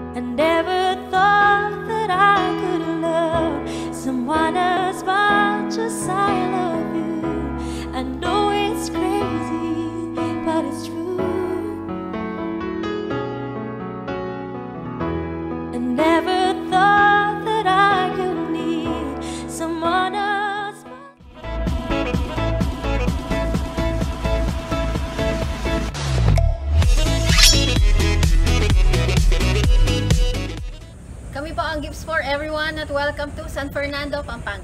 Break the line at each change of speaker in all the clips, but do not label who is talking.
I never thought that I could love someone as much as I love you. I know it's crazy, but it's true. I never thought that I could need someone as much.
Kami po ang Gifts for Everyone at welcome to San Fernando, Pampanga.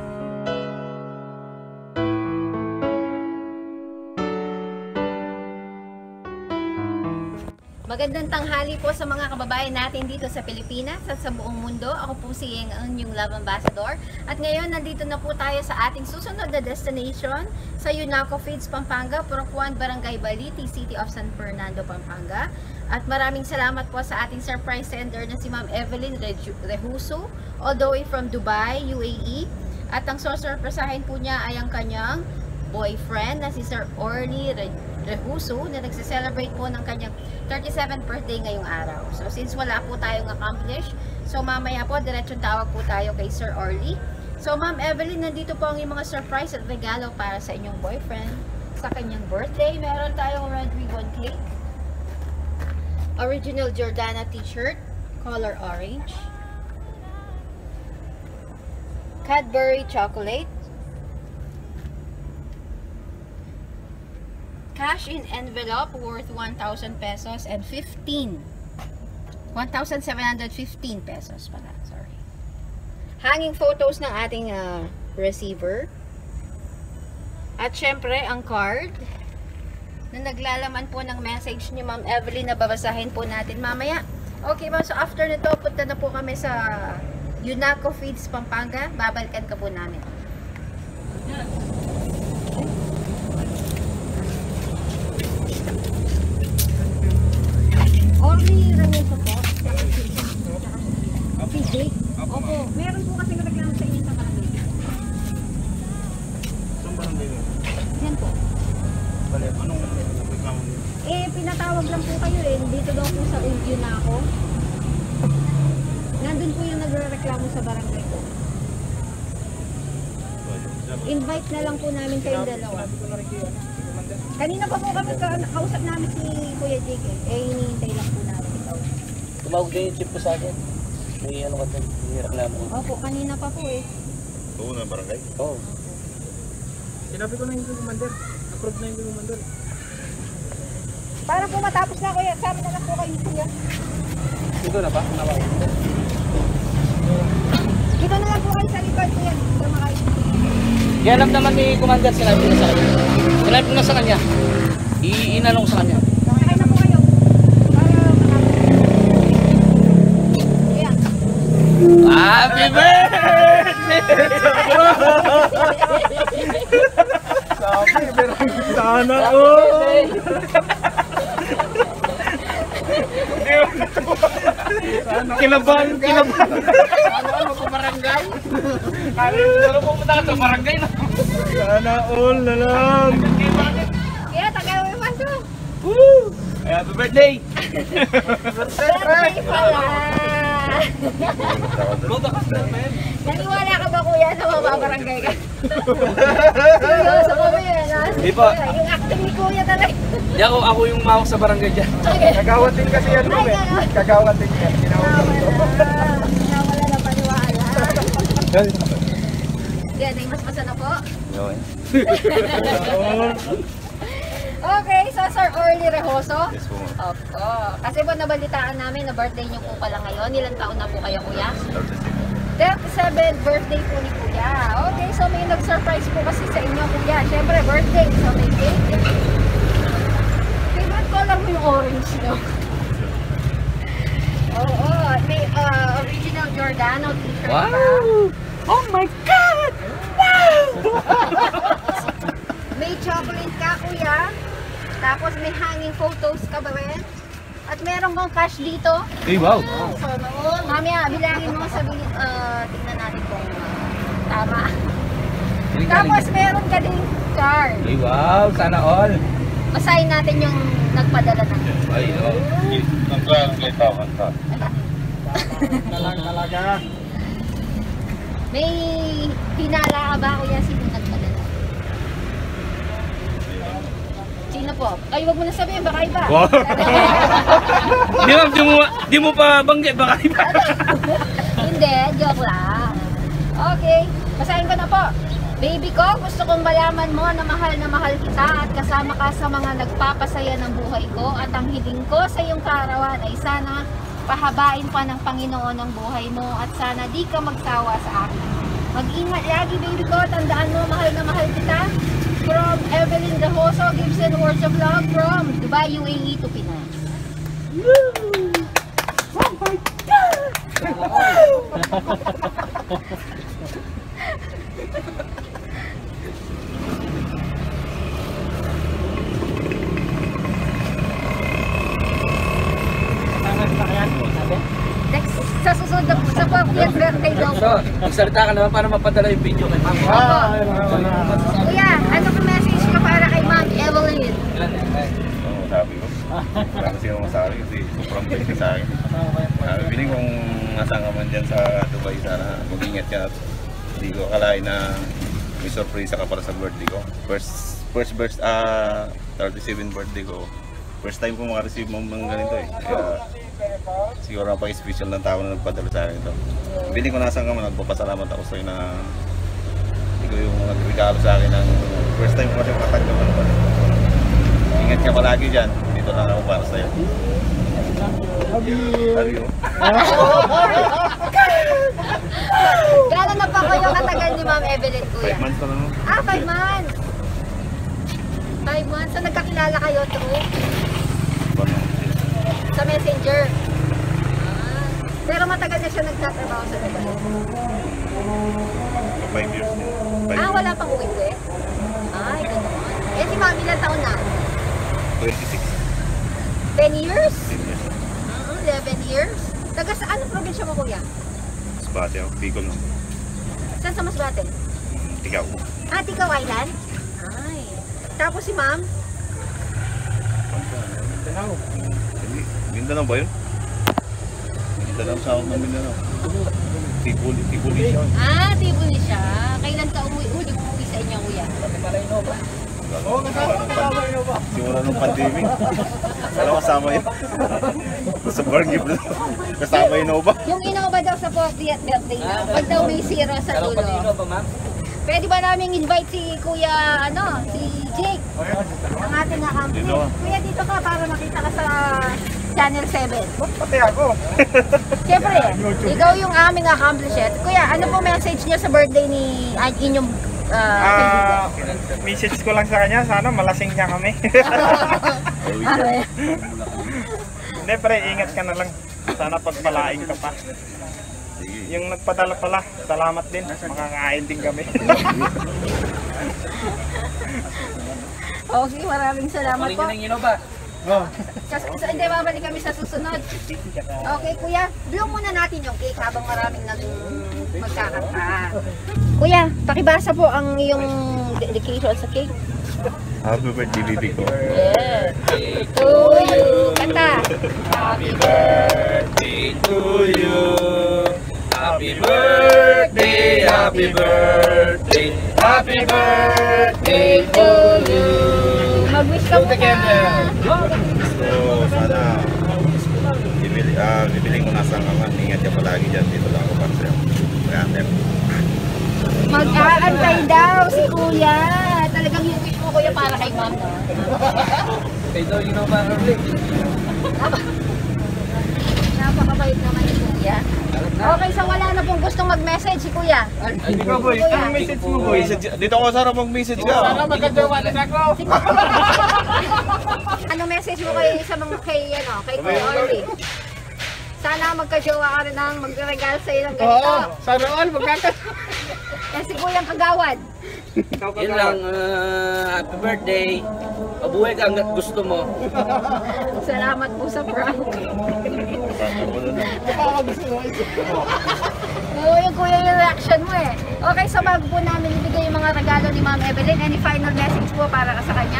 Magandang tanghali po sa mga kababayan natin dito sa Pilipinas at sa buong mundo. Ako po si Yeng, ang inyong Love Ambassador. At ngayon, nandito na po tayo sa ating susunod na destination sa Unaco Feeds, Pampanga, Puracuan, Barangay Baliti, City of San Fernando, Pampanga. At maraming salamat po sa ating surprise sender na si Ma'am Evelyn Rehuso, all the way from Dubai, UAE. At ang sosurpresahin po niya ay ang kanyang boyfriend na si Sir Orly Rehuso na nagse-celebrate po ng kanyang 37th birthday ngayong araw. So since wala po tayong accomplish, so mamaya po diretsong tawag po tayo kay Sir Orly. So Ma'am Evelyn, nandito po ang mga surprise at regalo para sa inyong boyfriend sa kanyang birthday. Meron tayong red ribbon cake, original Jordana t-shirt, color orange, Cadbury chocolate, cash in envelope worth 1,000 pesos and 1,715 pesos pala, sorry. Hanging photos ng ating receiver. At syempre, ang card na naglalaman po ng message ni Ma'am Evelyn na babasahin po natin mamaya. Okay ma'am, so after nito, punta na po kami sa Unaco Feeds, Pampanga. Babalikan ka po namin. Orly Rehuso po. Si Jake. Opo. Meron po kasi reklamo sa inyo sa barangay.
Saan barangay yun?
Yan po.
Bale, anong reklamo niyo?
Pinatawag lang po kayo dito daw po sa Unaco. Nandun po yung nagre-reklamo sa barangay po. Invite na lang po namin kayong dalawa. Kanina pa po kami kausap namin si Kuya Jake hinihintay lang po namin ikaw.
Tumawag din yung chip ko sa akin. May ano ka din, may reklamo ko.
Opo, kanina pa po
Oo na, barangay?
Oo.
Sinabi ko na yung commander. Approve na yung commander.
Para po matapos na kuya, sabi na lang po kayo kuya.
Dito na ba? Nawag.
Dito na lang po kayo sa likod kuya. Dito makayo.
Kaya alam naman ni Commander, sinabi ko na sa kanya. Sinabi ko na sa kanya. Iinanong ko sa kanya.
Sakay na po kayo. Para matapos. Kuya.
Happy birthday!
Sabi, pero sana all!
Kilaban! Ano po barangay? Ano po punta sa barangay na?
Sana all na lang!
Kuya, tagay mo yung paso.
Woo! Happy birthday!
Birthday pala. Naniwala ka ba kuya na mababarangay ka? Seryoso ko ba yan ha?
Di po.
Yung acting ni kuya talaga.
Di ako yung mawak sa barangay dyan.
Kagawatin kasi yan mo eh. Kagawatin yan.
Nawala na paniwala. Yan, ay mas na po. Okay, so Sir Orly Rehuso.
Yes po.
Opo. Kasi po nabalitaan namin na birthday niyo po pala ngayon. Ilang taon na po kayo kuya? 37th birthday po ni kuya. Okay, so may nag-surprise po kasi sa inyo kuya. Siyempre birthday, so may cake. Favorite color mo yung orange, no? Oo, may original Giordano t-shirt pa.
Wow! Oh my God! Wow!
May chocolate ka kuya. Tapos may hanging photos ka ba rin? At meron kang cash dito.
Hey, wow!
So, mamaya, bilangin mo sabihin, tingnan natin kung tama. Tapos meron ka ding card.
Hey, wow! Sana all!
Basahin natin yung nagpadala ng
Ay, oh.
Ang kaya ng tawagan ka. Talaga.
May hinala ka ba kuya? Sino nagpadala? Sino po? Ay, wag mo na sabihin, baka iba.
Wow. Di mo pa banggit, baka iba.
Hindi, joke lang. Okay, basahin ko na po. Baby ko, gusto kong malaman mo na mahal kita at kasama ka sa mga nagpapasaya ng buhay ko at ang hiling ko sa iyong kaarawan ay sana pahabain pa ng Panginoon ang buhay mo at sana di ka magsawa sa akin. Mag-ingat lagi baby ko, tandaan mo mahal na mahal kita. From Evelyn Gahoso, Gibson Words of Love from Dubai, UAE to Pinas. Next, sa susunod na sa 40th birthday daw po.
So, magsalita ka naman para mapadala yung video kay Ma'am.
Kuya, ano ka message ka para kay Ma'am Evelyn?
Oo, sabi ko. Wala kasi ako masabi kasi sobrang bait ka sa akin. Piling kong nasaan ka man dyan sa Dubai, sana mag-ingat ka at hindi ko akalain na may surprise ka para sa birthday ko. First 37th birthday ko. First time ko makareceive mo ng ganito eh. Kaya siguro napaka-special ng tao na nagpadala sa akin ito. Piling ko nasaan ka man, nagpapasalamat ako sa'yo na ikaw yung nagregalo sa akin ng first time ko kasi makatanggap ng birthday. Ingat ka palagi dyan. Dito lang ako para sa'yo. Love you.
Gano'n na pa kayo katagal ni Ma'am Evelyn, kuya?
5 months pa lang.
5 months. 5 months. So nagkakilala kayo through sa Messenger. Pero matagal na siya nagtatrabaho sa Dubai.
5 years.
Wala pang uwi. Ay, gano'n. Eh si Ma'am, ilang taon na?
26.
10 years?
10 years.
11 years? Taga sa anong probinsya mo, kuya?
Masbate ako. Bicol lang.
Saan sa Masbate?
Ikaw.
Tikaw Island? Ay. Tapos si Ma'am?
Mindanao ba yun? Mindanao, sa ng Mindanao. Tibuli siya.
Tibuli siya. Kailan ka umuwi sa inyo, kuya?
Simula nung pandemic. Alam ko kasama yun. Sa barngay pa. Kasama yun ako ba?
Yung Innova daw sa 40th birthday na. Pag daw may zero sa dulo. Pwede ba namin invite si Kuya, si Jake? Ang ating akampli. Kuya, dito ka para makita ka sa Channel 7.
Pati ako.
Siyempre, ikaw yung aming accomplishment. Kuya, ano po message niyo sa birthday ni inyong kaibigan?
Message ko lang sa kanya, sana malasing niya kami. Hindi, pre, ingat ka na lang. Sana pagpalaing ka pa. Yung nagpadala pala, salamat din. Makakain din kami.
Okay, maraming salamat po.
Oh.
Hindi, babalik kami sa susunod. Okay, kuya, blow muna natin yung cake habang maraming magkakanta. Kuya, pakibasa po ang iyong dedication sa cake.
Happy birthday, baby ko.
Yeah. To you. Kanta.
Happy birthday to you. Happy birthday, happy birthday, happy birthday to you.
Mag-wish ka muna.
So, sana bibiling ko nasa kaman. Ingat ka palagi dyan. Dito lang ako para sa'yo. Mag-aantay.
Mag-aantay daw si kuya. Talagang yung wish mo, kuya, para kay ma'am.
Kaya daw yun ang parang
Napakabait naman ni kuya. Okay, so wala na pong gustong mag-message si kuya.
Ikaw, boy. Anong message mo, boy?
Dito ako sana mag-message ka.
Sana magkagawa na ako.
Ano message mo kay Kuya Orly? Sana magka-jowa ka rin ng magregalo sa'yo ng ganito.
Sana all, magkaka.
Yan si Kuyang Kagawad.
Yun lang, happy birthday. Mabuhay ka hanggat gusto mo.
Salamat po sa prank. Yung kuya yung reaction mo eh. Okay, so bago po namin ibigay yung mga regalo ni Ma'am Evelyn, any final message po para sa kanya?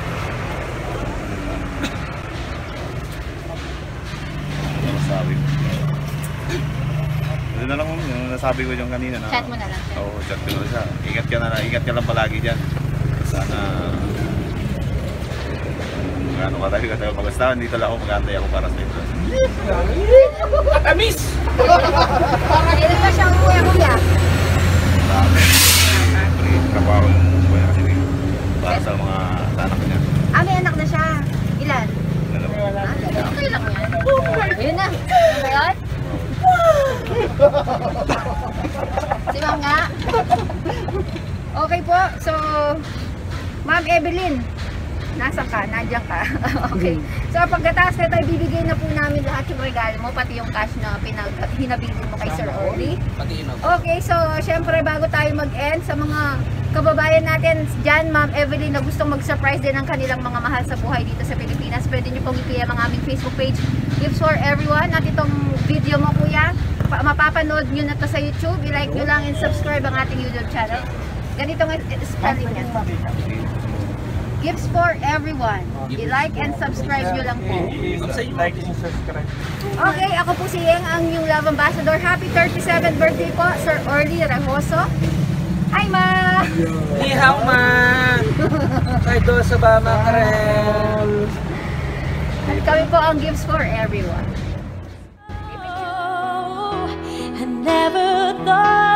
Sabi ko. Yun na lang yung nasabi ko yung kanina na.
Chat mo na lang.
Oo, chat ko siya. Ingat ka lang palagi dyan. Sana ano ka tayo pag-astaan, dito lang ako mag-aantay ako para sa ito.
Katamis!
Kailan ba siya umuwi, kuya?
Marami. Siyempre, kapwa ko yung umuwi kasi para sa mga anak niya.
May anak na siya. Ilan?
Alam mo?
Okay lang yan. Ayun na. Ano ba yun? Si Ma'am nga. Okay po. So, Ma'am Evelyn, nasaan ka? Nandiyan ka. Okay. So, pagkatapos na tayo, bibigay na po namin lahat yung regalo mo, pati yung cash na hinabilin mo kay Sir Orly.
Pati inom.
Okay, so, syempre, bago tayo mag-end, sa mga kababayan natin dyan, Ma'am Evelyn, na gustong mag-surprise din ang kanilang mga mahal sa buhay dito sa Pilipinas, pwede nyo pong i-PM ang aming Facebook page, Gifts for Everyone. At itong video mo, kuya, mapapanood nyo na to sa YouTube. I-like nyo lang and subscribe ang ating YouTube channel. Ganito nga spelling yan. Gifts for Everyone. I-like and subscribe nyo lang po.
Like and subscribe.
Okay, ako po si Yeng, ang yung Love Ambassador. Happy 37th birthday po, Sir Orly Rejoso. Hi, Ma!
Ni hao ma! Kay do sa bama karel.
At kami po ang Gifts for Everyone.
Oh, I never thought